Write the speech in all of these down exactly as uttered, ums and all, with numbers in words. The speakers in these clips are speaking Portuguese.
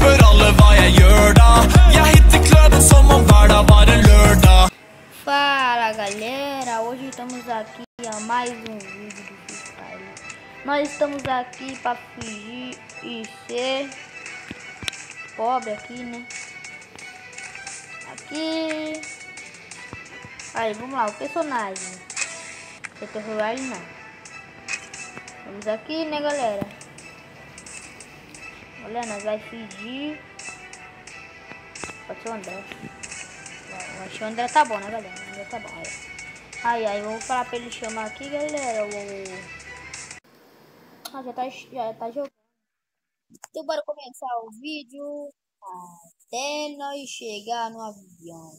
spør alle hva jeg gjør da. Jeg hitter kløven som om hver dag var en lørdag. Fala galera, hoje estamos aqui a mais um vídeo do Freestyle. Nós estamos aqui para fingir e ser pobre aqui, né? Aqui. Aí, vamos lá, o personagem. Eu tô rolando não. Vamos aqui, né, galera? Olha, nós vai fingir. Pode ser o André. Eu acho que o André tá bom, né, galera? O André tá bom. Aí, aí, aí vamos falar pra ele chamar aqui, galera. O... Ah, já tá, já tá jogando. Então, bora começar o vídeo até nós chegar no avião.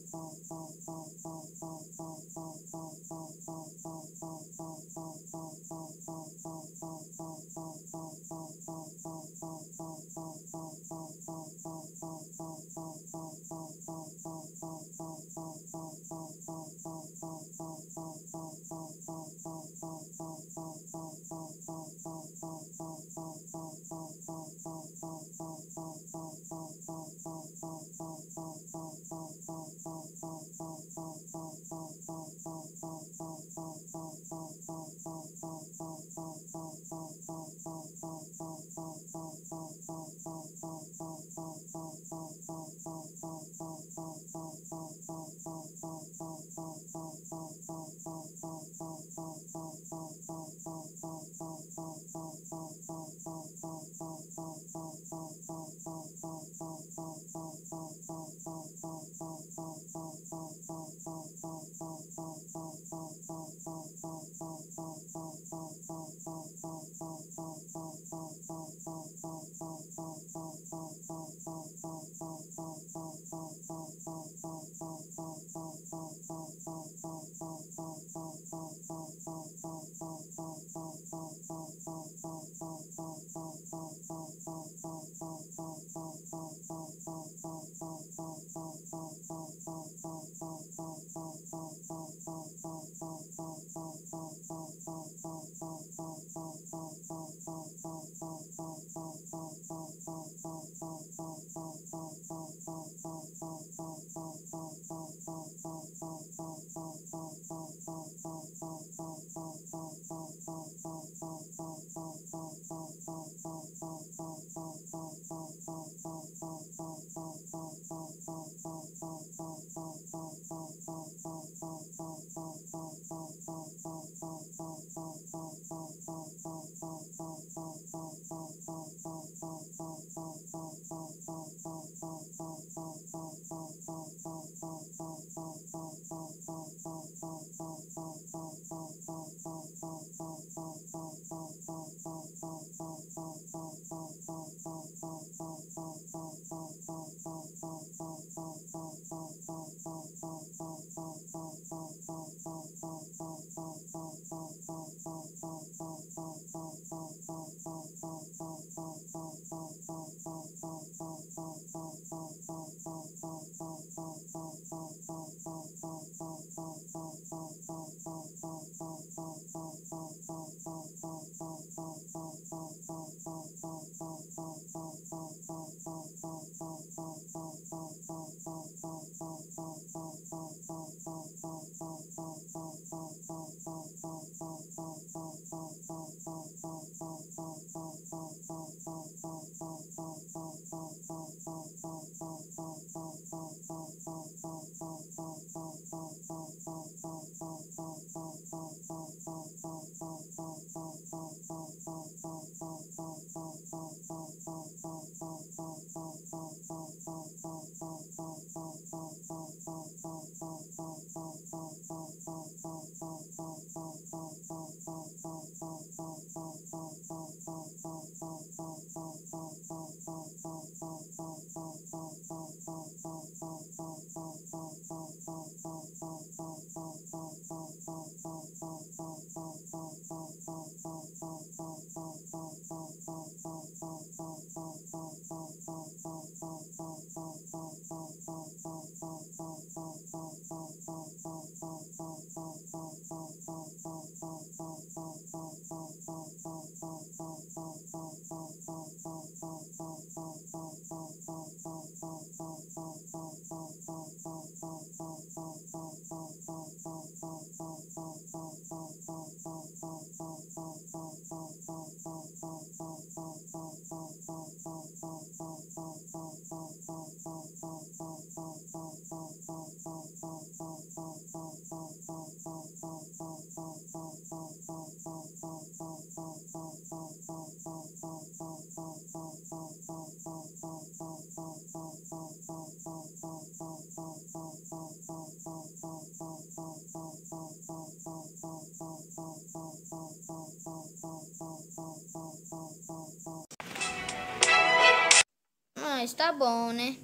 mas tá bom, né?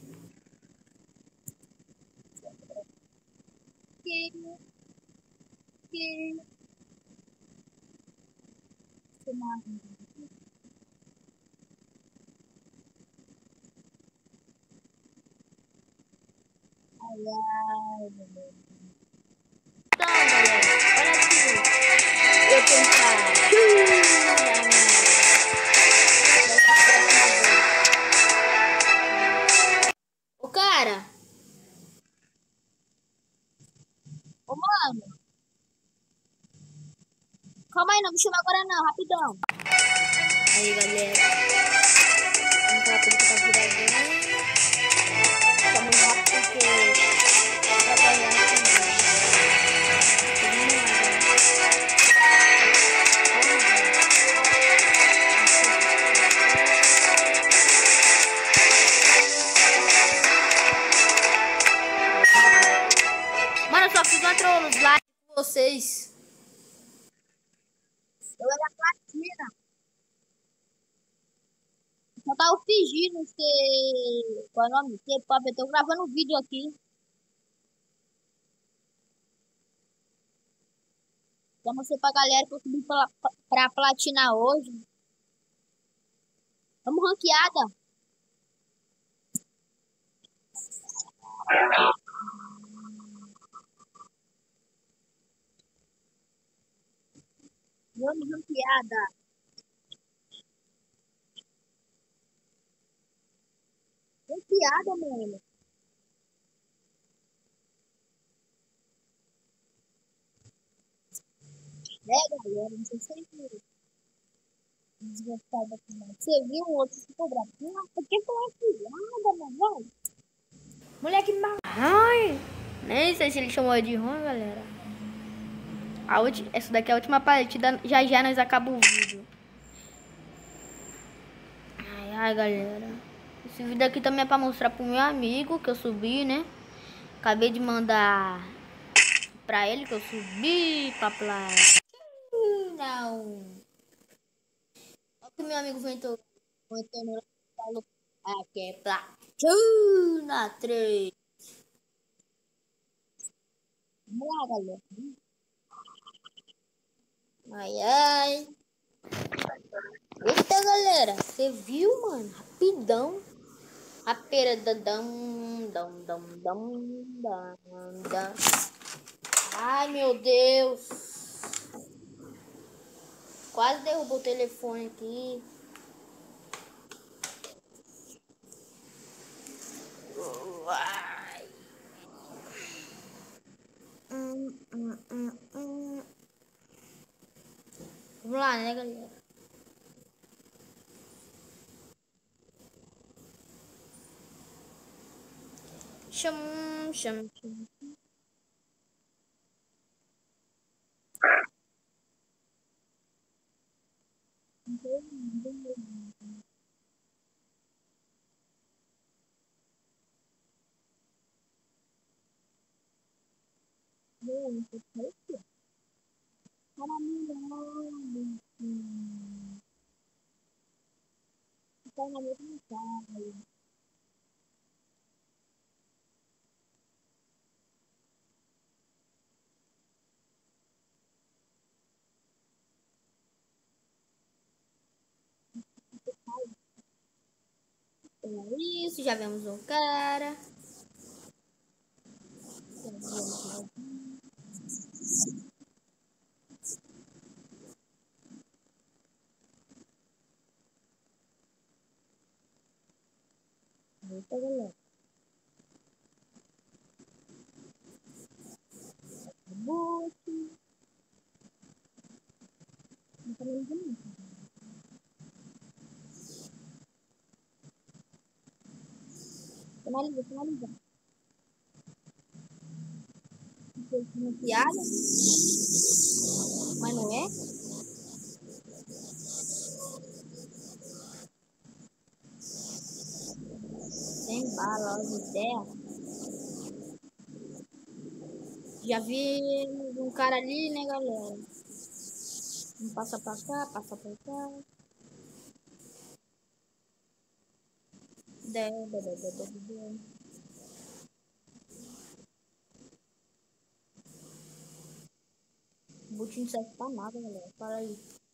Que, que, que mais? Ai, ai, meu Deus. Então, galera, olha aqui. Eu tentar. Ô, cara. Ô, mano. Calma aí, não me chama agora não, rapidão. Aí, galera. Vamos falar tudo que tá gravando. Estamos rápido porque eu trabalhar também. Mano, eu só fiz uma trollagem com vocês. Eu era platina. Só tava fingindo ser. Qual é o nome? Ser pobre. Eu tô gravando um vídeo aqui. Já mostrei pra galera que eu subi pra, pra platina hoje. Vamos ranqueada. Vamos ranqueada. Ranqueada, mano. É, galera. Não sei se vocês viram. Desgostada aqui, mano. Você viu o outro se cobrar? Ah, por que foi ranqueada, mano? Moleque mal. Ai, nem sei se ele chamou de ruim, galera. A ulti... Essa daqui é a última partida. Já já nós acabamos o vídeo. Ai, ai, galera. Esse vídeo aqui também é pra mostrar pro meu amigo que eu subi, né? Acabei de mandar pra ele que eu subi pra platina. Não. Olha o que meu amigo inventou. Inventou no falou. Aqui é platina três. Vamos lá, galera. Ai, ai. Eita, galera. Você viu, mano? Rapidão. Rapera dam dam dam dam dam dam. Ai, meu Deus. Quase derrubou o telefone aqui. Ai. Hum, hum, hum, hum. Vamos lá, né, galera? Cham, cham, cham. É isso, já vemos um cara. Eita, galera. Bote. Não tá nem vendo. Finaliza, finaliza. Uma piada? Mas não é? Sem bala, ó, de terra. Já vi um cara ali, né, galera? Vamos passar pra cá, passar pra cá. Boot não serve pra nada, galera. Fala aí.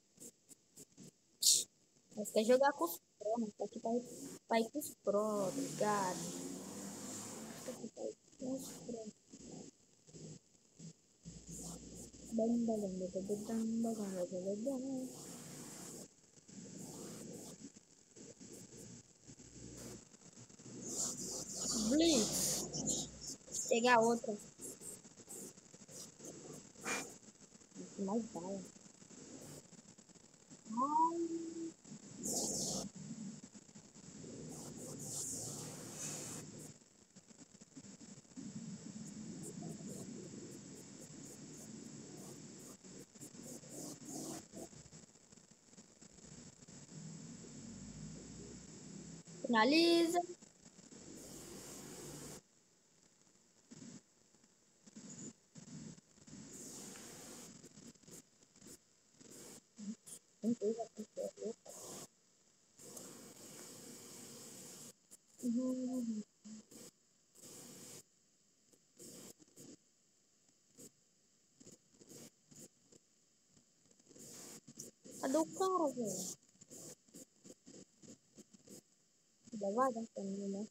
Mas quer jogar com os pro, né? Tá aqui pra, pra ir com os pro, ligado? Tá aqui pra ir com os pro. Blitz. Pegar outra. Mais bala. Ai. Finaliza. Uhum. Cadê o cara, velho? Já vai dar também, né?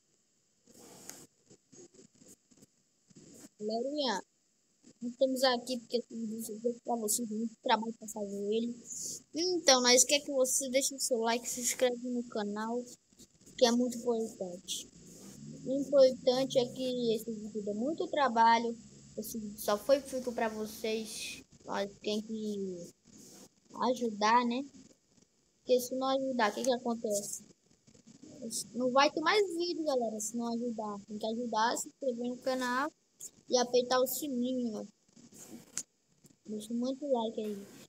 Galerinha, estamos aqui porque eu para vocês muito trabalho para fazer ele. Então, nós quer que você deixe o seu like, se inscreve no canal, que é muito importante. O importante é que esse vídeo dá muito trabalho. Esse vídeo só foi feito para vocês. Nós tem que ajudar, né? Porque se não ajudar, o que que acontece? Não vai ter mais vídeo, galera, se não ajudar. Tem que ajudar, se inscrever no canal e apertar o sininho, ó. Deixa muito like aí.